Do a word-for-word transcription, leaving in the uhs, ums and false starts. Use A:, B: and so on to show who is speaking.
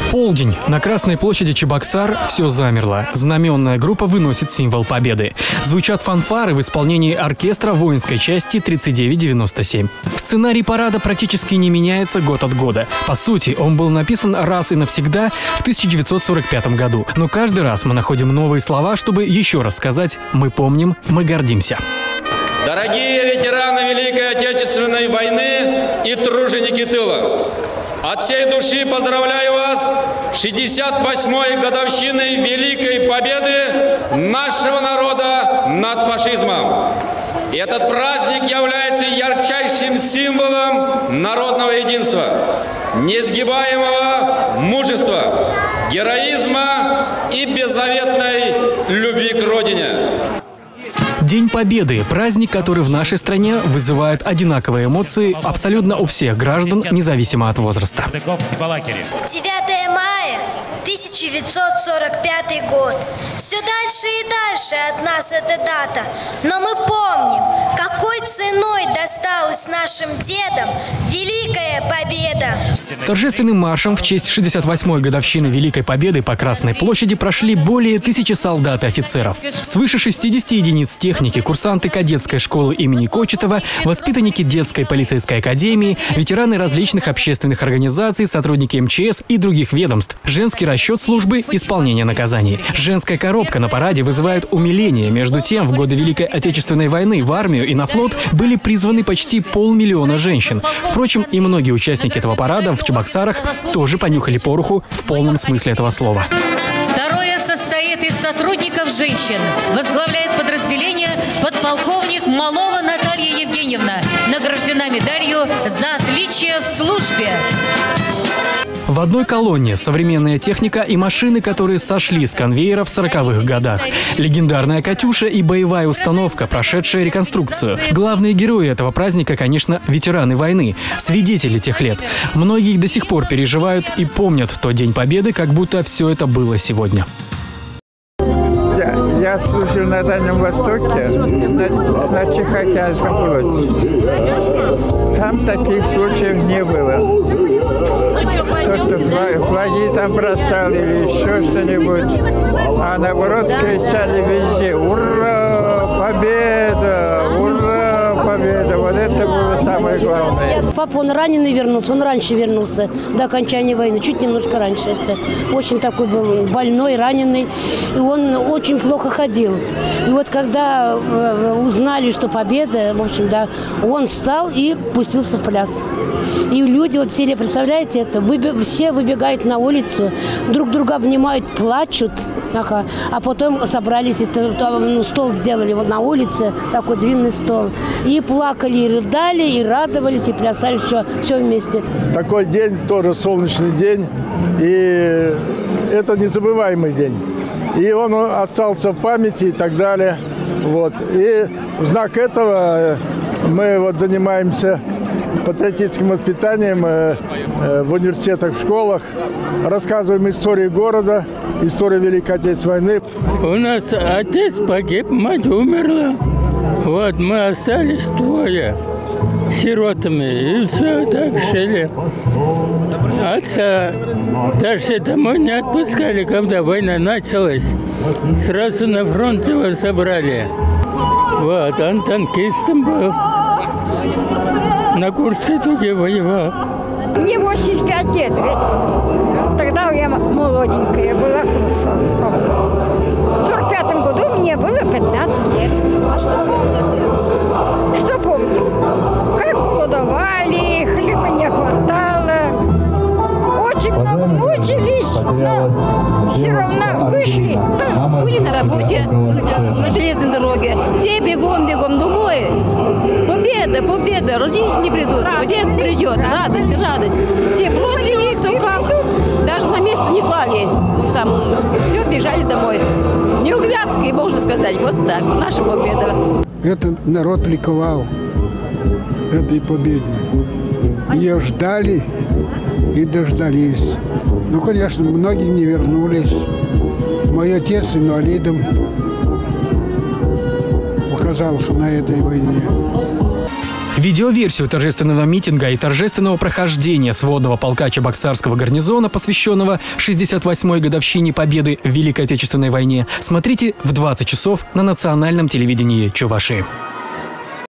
A: Полдень. На Красной площади Чебоксар все замерло. Знаменная группа выносит символ победы. Звучат фанфары в исполнении оркестра воинской части тридцать девять девяносто семь. Сценарий парада практически не меняется год от года. По сути, он был написан раз и навсегда в тысяча девятьсот сорок пятом году. Но каждый раз мы находим новые слова, чтобы еще раз сказать: мы помним, мы гордимся.
B: Дорогие ветераны Великой Отечественной войны и труженики тыла, от всей души поздравляю вас с шестьдесят восьмой годовщиной Великой Победы нашего народа над фашизмом. И этот праздник является ярчайшим символом народного единства, несгибаемого мужества, героизма и беззаветной любви к Родине.
A: День Победы – праздник, который в нашей стране вызывает одинаковые эмоции абсолютно у всех граждан, независимо от возраста.
C: девятое мая тысяча девятьсот сорок пятый год. Все дальше и дальше от нас эта дата. Но мы помним, какой ценой досталась нашим дедам Великая Победа.
A: Торжественным маршем в честь шестьдесят восьмой годовщины Великой Победы по Красной площади прошли более тысячи солдат и офицеров. Свыше шестидесяти единиц техники, курсанты кадетской школы имени Кочетова, воспитанники детской полицейской академии, ветераны различных общественных организаций, сотрудники эм че эс и других ведомств, женский расчет службы исполнения наказаний. Женская коробка на параде вызывает умиление. Между тем, в годы Великой Отечественной войны в армию и на флот были призваны почти полмиллиона женщин. Впрочем, и многие участники этого парада в Чебоксарах тоже понюхали пороху в полном смысле этого слова.
D: Второе состоит из сотрудников женщин. Возглавляет подразделение подполковник Малова Наталья Евгеньевна. Награждена медалью за отличие в службе.
A: В одной колонне современная техника и машины, которые сошли с конвейера в сороковых годах. Легендарная «Катюша» и боевая установка, прошедшая реконструкцию. Главные герои этого праздника, конечно, ветераны войны, свидетели тех лет. Многие до сих пор переживают и помнят тот День Победы, как будто все это было сегодня.
E: Я, я служил на Дальнем Востоке, на, на Тихоокеанском флоте. Там таких случаев не было. Кто-то флаги там бросал или еще что-нибудь, а наоборот кричали везде: «Ура! Победа! Ура! Победа!» Вот это было самое главное.
F: Папа, он раненый вернулся, он раньше вернулся до окончания войны, чуть немножко раньше. Это очень такой был больной, раненый, и он очень плохо ходил. И вот когда узнали, что победа, в общем, да, он встал и пустился в пляс. И люди вот в селе, представляете, это, выби- все выбегают на улицу, друг друга обнимают, плачут, ага, а потом собрались, ну, стол сделали вот на улице, такой длинный стол, и плакали, и рыдали, и радовались, и плясали, все, все вместе.
G: Такой день, тоже солнечный день, и это незабываемый день. И он остался в памяти и так далее. Вот. И в знак этого мы вот занимаемся патриотическим воспитанием в университетах, в школах. Рассказываем историю города, историю Великой Отечественной войны.
H: У нас отец погиб, мать умерла. Вот мы остались двое сиротами. И все так жили. Отца даже домой не отпускали, когда война началась. Сразу на фронт его собрали. Вот, он танкистом был. На Курской дуге воевал.
I: Мне восемьдесят пять лет, ведь тогда я молоденькая была, хорошо. В сорок пятом году мне было пятнадцать лет.
D: А что помните?
I: Что помню? Как голодовали, хлеба не хватало. Очень много мучились, но все равно вышли.
J: Были на работе, на железной дороге. Все бегом-бегом домой. Победа, победа, родители придут, отец придет, радость, радость. Все бросили, кто как, даже на место не клали. Вот там все, бежали домой. Не углядкой, можно сказать, вот так, наша победа.
K: Это народ ликовал этой победы. Ее ждали и дождались. Ну, конечно, многие не вернулись. Мой отец инвалидом оказался на этой войне.
A: Видеоверсию торжественного митинга и торжественного прохождения сводного полка Чебоксарского гарнизона, посвященного шестьдесят восьмой годовщине победы в Великой Отечественной войне, смотрите в двадцать часов на национальном телевидении Чувашии.